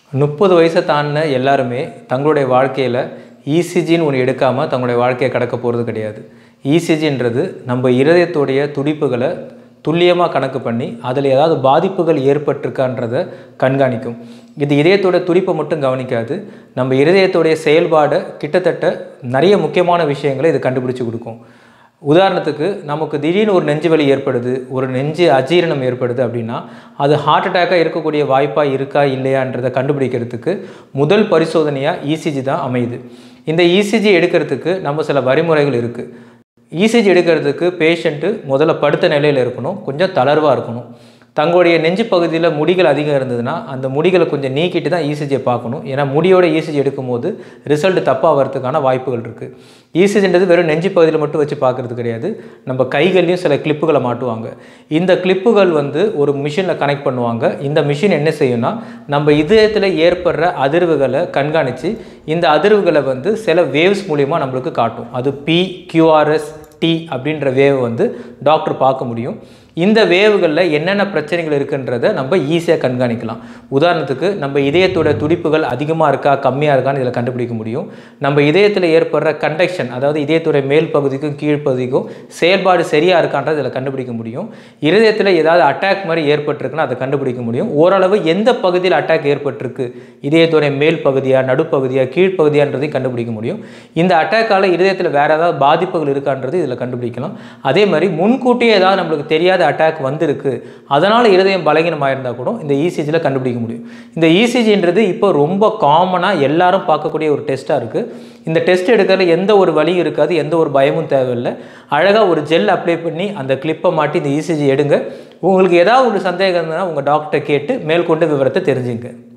30 வயசை தாண்டின எல்லாருமே தங்களுடைய வாழ்க்கையில் இசிஜின்னு ஒன்று எடுக்காமல் தங்களுடைய வாழ்க்கையை கடக்க போகிறது கிடையாது. இசிஜின்றது நம்ம இருதயத்துடைய துடிப்புகளை துல்லியமாக கணக்கு பண்ணி அதில் ஏதாவது பாதிப்புகள் ஏற்பட்டிருக்கான்றதை கண்காணிக்கும். இது இதயத்தோட துடிப்பை மட்டும் கவனிக்காது, நம்ம இருதயத்துடைய செயல்பாடை கிட்டத்தட்ட நிறைய முக்கியமான விஷயங்களை இது கண்டுபிடிச்சி கொடுக்கும். உதாரணத்துக்கு நமக்கு திடீர்னு ஒரு நெஞ்சு வலி ஏற்படுது, ஒரு நெஞ்சு அஜீரணம் ஏற்படுது அப்படின்னா அது ஹார்ட் அட்டாக்காக இருக்கக்கூடிய வாய்ப்பாக இருக்கா இல்லையான்றதை கண்டுபிடிக்கிறதுக்கு முதல் பரிசோதனையாக இசிஜி தான் அமையுது. இந்த இசிஜி எடுக்கிறதுக்கு நம்ம சில வழிமுறைகள் இருக்குது. இசிஜி எடுக்கிறதுக்கு பேஷண்ட்டு முதல்ல படுத்த நிலையில் இருக்கணும், கொஞ்சம் தளர்வாக இருக்கணும். தங்களுடைய நெஞ்சு பகுதியில் முடிகள் அதிகம் இருந்ததுன்னா அந்த முடிகளை கொஞ்சம் நீக்கிட்டு தான் இசிஜியை பார்க்கணும். ஏன்னா முடியோட இசிஜி எடுக்கும்போது ரிசல்ட் தப்பாக வரதுக்கான வாய்ப்புகள் இருக்குது. இசிஜின்றது வெறும் நெஞ்சு பகுதியில் மட்டும் வச்சு பார்க்குறது கிடையாது, நம்ம கைகள்லையும் சில கிளிப்புகளை மாட்டுவாங்க. இந்த கிளிப்புகள் ஒரு மிஷினில் கனெக்ட் பண்ணுவாங்க. இந்த மிஷின் என்ன செய்யும்னா நம்ம இதயத்தில் ஏற்படுற அதிர்வுகளை கண்காணித்து இந்த அதிர்வுகளை சில வேவ்ஸ் மூலிமா நம்மளுக்கு காட்டும். அது PQRS T அப்படின்ற வேவ் டாக்டர் பார்க்க முடியும். இந்த வேவுகளில் என்னென்ன பிரச்சனைகள் இருக்குன்றதை நம்ம ஈஸியாக கண்காணிக்கலாம். உதாரணத்துக்கு நம்ம இதயத்தோட துடிப்புகள் அதிகமாக இருக்கா கம்மியாக இருக்கான்னு இதில் கண்டுபிடிக்க முடியும். நம்ம இதயத்தில் ஏற்படுற கண்டக்ஷன், அதாவது இதயத்தோட மேல் பகுதிக்கும் கீழ்ப்பகுதிக்கும் செயல்பாடு சரியாக இருக்கான்றதை இதில் கண்டுபிடிக்க முடியும். இருதயத்தில் ஏதாவது அட்டாக் மாதிரி ஏற்பட்டிருக்குன்னா அதை கண்டுபிடிக்க முடியும். ஓரளவு எந்த பகுதியில் அட்டாக் ஏற்பட்டிருக்கு, இதயத்தோட மேல் பகுதியாக நடுப்பகுதியாக கீழ்ப்பகுதியான்றதையும் கண்டுபிடிக்க முடியும். இந்த அட்டாக்கால் இருதயத்தில் வேறு ஏதாவது பாதிப்புகள் இருக்கான்றது இதில் கண்டுபிடிக்கலாம். அதே மாதிரி முன்கூட்டியே ஏதாவது நம்மளுக்கு தெரியாத அட்டாக் வந்திருக்கு, அதனால் இருதயம் பலகீனமாக இருந்தால் கூட இந்த இசிஜியில் கண்டுபிடிக்க முடியும். இந்த இசிஜின்றது இப்போ ரொம்ப காமனாக எல்லாரும் பார்க்கக்கூடிய ஒரு டெஸ்ட்டாக இருக்குது. இந்த டெஸ்ட் எடுக்கிறதுல எந்த ஒரு வலியும் இருக்காது, எந்த ஒரு பயமும் தேவையில்லை. அழகாக ஒரு ஜெல் அப்ளை பண்ணி அந்த கிளிப்பை மாட்டி இந்த இசிஜி எடுங்க. உங்களுக்கு ஏதாவது ஒரு சந்தேகம் இருந்ததுன்னா உங்கள் டாக்டரை கேட்டு மேற்கொண்டு விவரத்தை தெரிஞ்சுங்க.